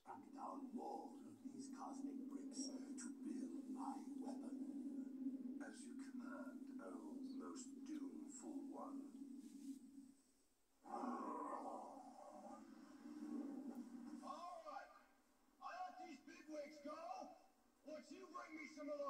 Track down more of these cosmic bricks to build my weapon. As you command, O most doomful one. Alright, I let these bigwigs go. Once you bring me some of